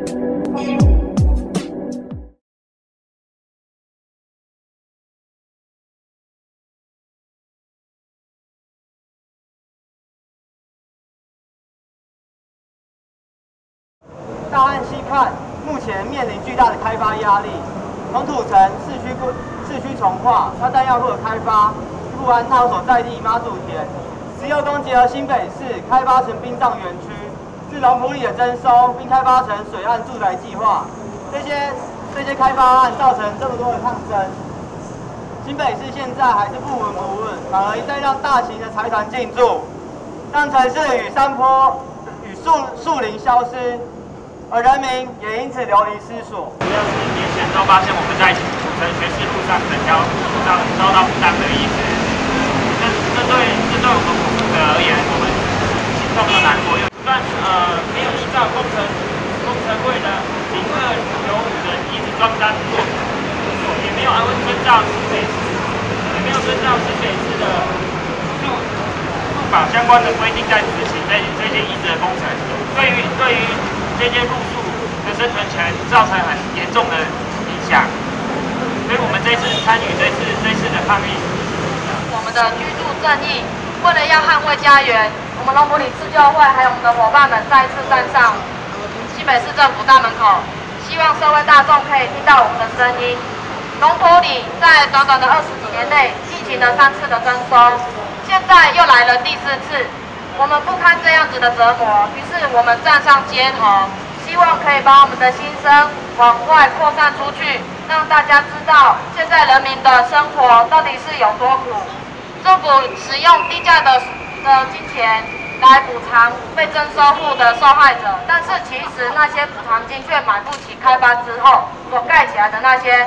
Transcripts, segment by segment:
大岸西畔目前面临巨大的开发压力，从土城市区重划、沙弹药库的开发，富安套所在地妈祖田，16公结合新北市开发成殡葬园区，至龙埔里的征收，并开发成水岸住宅计划，这些开发案造成这么多的抗争。新北市现在还是不闻不问，反而一再让大型的财团进驻，让城市与山坡与树林消失。 而人民也因此流离失所。 主要是年前都发现我们在土城学士路上整条路上遭到不当的遗址，这对我们普通者而言，我们心痛又难过，又不断没有依照工程会的0295的遗址专单做，也没有按遵照新北市，也没有遵照新北市的路法相关的规定在执行这些遗址的工程，对于这些路树的生存权造成很严重的影响，所以我们这次参与这次的抗议。 我们的居住正义，为了要捍卫家园，我们龙埔里自救会还有我们的伙伴们再次站上新北市政府大门口，希望社会大众可以听到我们的声音。龙埔里在短短的20几年内进行了3次的征收，现在又来了第4次。 我们不堪这样子的折磨，于是我们站上街头，希望可以把我们的心声往外扩散出去，让大家知道现在人民的生活到底是有多苦。政府使用低价的金钱来补偿被征收户的受害者，但是其实那些补偿金却买不起开发之后所盖起来的那些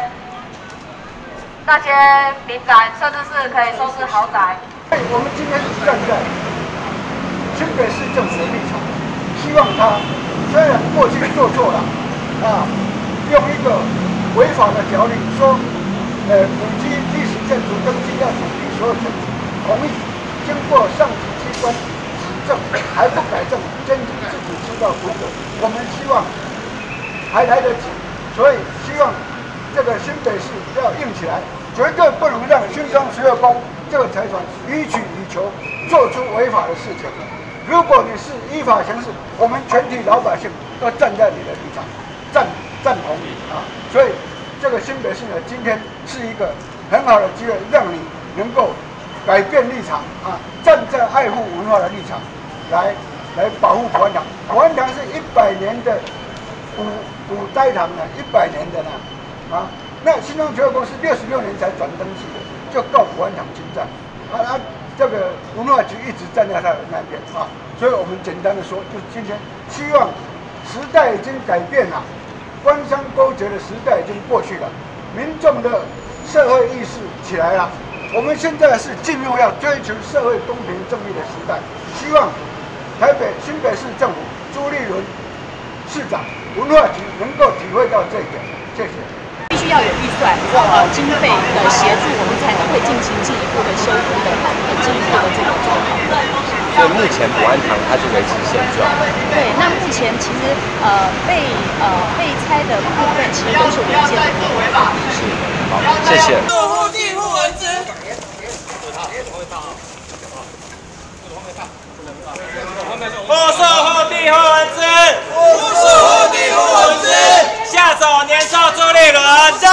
民宅，甚至是可以说是豪宅。 我们今天是站在 新北市政府的立场，希望他虽然过去做错了，用一个违法的条例说古迹历史建筑登记要取缔所有权同意，经过上级机关指正还不改正，坚持自己知道规则，我们希望还来得及，所以希望这个新北市要硬起来，绝对不能让新庄12公这个财团予取予求，做出违法的事情。 如果你是依法行事，我们全体老百姓都站在你的立场，赞同你啊！所以这个新北市呢，今天是一个很好的机会，让你能够改变立场啊，站在爱护文化的立场，来保护普安堂。普安堂是100年的古代堂呢，100年的呢啊。那新庄球公司66年才转登记的，就告普安堂侵占啊。 这个文化局一直站在他的那边啊，所以我们简单的说，就是今天希望时代已经改变了，官商勾结的时代已经过去了，民众的社会意识起来了。我们现在是进入要追求社会公平正义的时代，希望新北市政府朱立伦市长、文化局能够体会到这一点。谢谢。 必须要有预算，经费的协助，我们才能会进行进一步的修复的进一步的这个状况。 所以目前普安堂它是维持现状。 对，那目前其实被拆的部分其实都是违建的部分。 是，好，谢谢。 护地护文字。护树护地护文字。护树护地护文字。下走年兽朱立伦。